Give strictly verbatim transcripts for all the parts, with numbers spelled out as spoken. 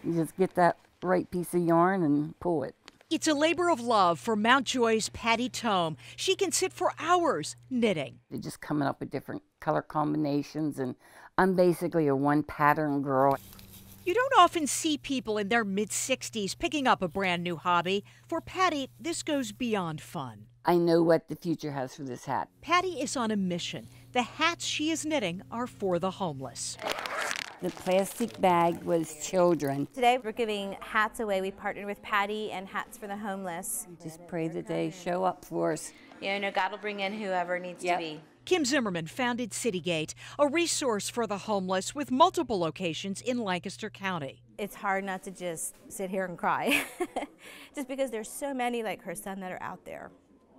You just get that right piece of yarn and pull it. It's a labor of love for Mountjoy's Patty Tome. She can sit for hours knitting. They're just coming up with different color combinations, and I'm basically a one pattern girl. You don't often see people in their mid sixties picking up a brand new hobby. For Patty, this goes beyond fun. I know what the future has for this hat. Patty is on a mission. The hats she is knitting are for the homeless. The plastic bag was children. Today we're giving hats away. We partnered with Patty and Hats for the Homeless. Just pray that they show up for us. You know, God will bring in whoever needs Yep. to be. Kim Zimmerman founded Citygate, a resource for the homeless with multiple locations in Lancaster County. It's hard not to just sit here and cry, just because there's so many like her son that are out there.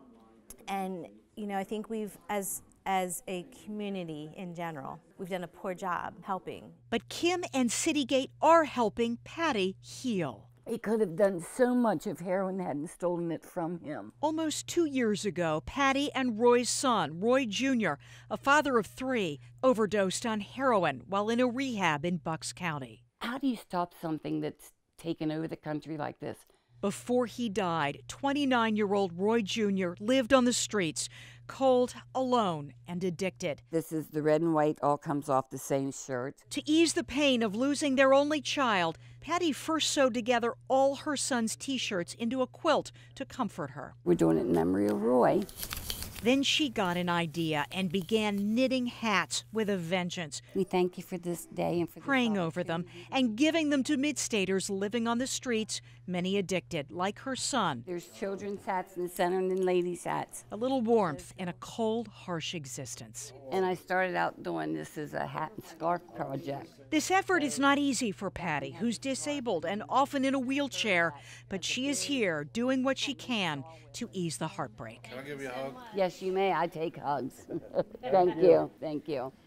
And, you know, I think we've, as as a community in general, we've done a poor job helping. But Kim and Citygate are helping Patty heal. He could have done so much if heroin hadn't stolen it from him. Almost two years ago, Patty and Roy's son, Roy Junior, a father of three, overdosed on heroin while in a rehab in Bucks County. How do you stop something that's taken over the country like this? Before he died, twenty-nine-year-old Roy Junior lived on the streets, cold, alone, and addicted. This is the red and white, all comes off the same shirt. To ease the pain of losing their only child, Patty first sewed together all her son's T-shirts into a quilt to comfort her. We're doing it in memory of Roy. Then she got an idea and began knitting hats with a vengeance. We thank you for this day and for praying over them and giving them to mid-staters living on the streets, many addicted, like her son. There's children's hats in the center and then ladies' hats. A little warmth in a cold, harsh existence. And I started out doing this as a hat and scarf project. This effort is not easy for Patty, who's disabled and often in a wheelchair, but she is here doing what she can to ease the heartbreak. Can I give you a hug? Yes, you may. I take hugs. Thank you. Thank you.